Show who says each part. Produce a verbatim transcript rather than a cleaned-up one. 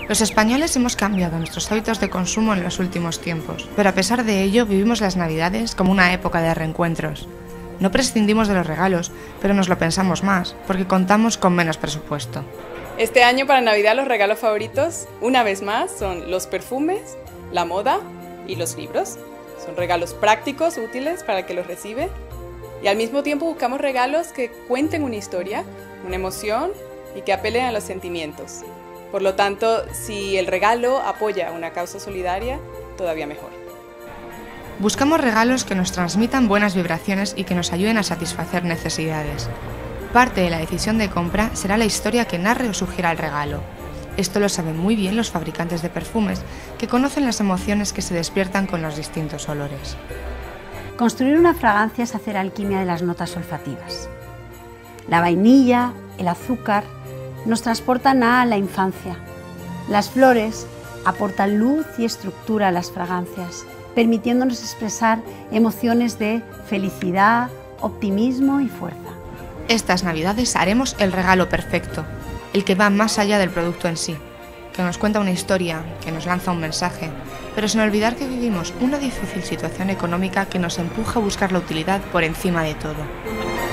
Speaker 1: Los españoles hemos cambiado nuestros hábitos de consumo en los últimos tiempos, pero a pesar de ello vivimos las Navidades como una época de reencuentros. No prescindimos de los regalos, pero nos lo pensamos más, porque contamos con menos presupuesto.
Speaker 2: Este año para Navidad los regalos favoritos, una vez más, son los perfumes, la moda y los libros. Son regalos prácticos, útiles para el que los recibe. Y al mismo tiempo buscamos regalos que cuenten una historia, una emoción y que apelen a los sentimientos. Por lo tanto, si el regalo apoya una causa solidaria, todavía mejor.
Speaker 1: Buscamos regalos que nos transmitan buenas vibraciones y que nos ayuden a satisfacer necesidades. Parte de la decisión de compra será la historia que narre o sugiera el regalo. Esto lo saben muy bien los fabricantes de perfumes, que conocen las emociones que se despiertan con los distintos olores.
Speaker 3: Construir una fragancia es hacer alquimia de las notas olfativas. La vainilla, el azúcar, nos transportan a la infancia. Las flores aportan luz y estructura a las fragancias, permitiéndonos expresar emociones de felicidad, optimismo y fuerza.
Speaker 1: Estas Navidades haremos el regalo perfecto, el que va más allá del producto en sí, que nos cuenta una historia, que nos lanza un mensaje, pero sin olvidar que vivimos una difícil situación económica que nos empuja a buscar la utilidad por encima de todo.